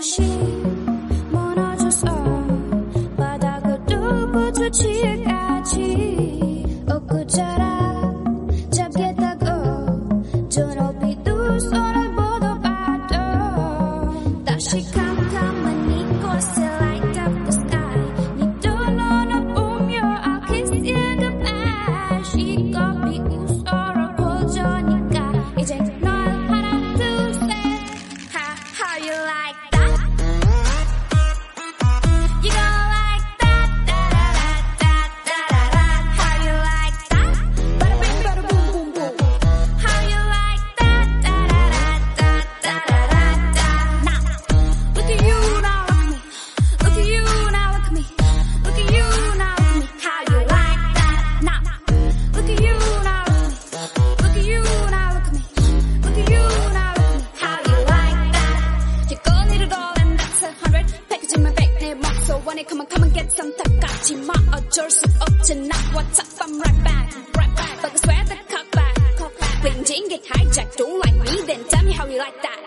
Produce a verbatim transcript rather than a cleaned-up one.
것이 멀어져서 바닥을 뚫고 저치까지 엊그처럼 잡겠다고 저 높이 두 손을 뻗어봐도 다시 캄캄한 이곳에 light up the sky 네 두 눈을 보며 I'll kiss you goodbye 시겁이 웃어라 보자니까 이제 널 하나 둘셋 How, how you like that? You gon' like that, da-da-da-da-da-da. How you like that? Bada bing, bada boom, boom, boom. How you like that? Da-da-da-da-da-da-da. Now, look at you now, look at me. Look at you now, look at me. Look at you now, look at me. How you like that? Now, look at you now, look at me. Look at you now, look at me. Look at you now, look at me. How you like that? You go need it all and that's a hundred. 패키지만 백 내 목소 원해 come on come on get some 탑같이 마 어쩔 수 없잖아. What's up? I'm right back, right back. But I swear that cock back, cock back. Playing get hijack, don't like me, then tell me how you like that.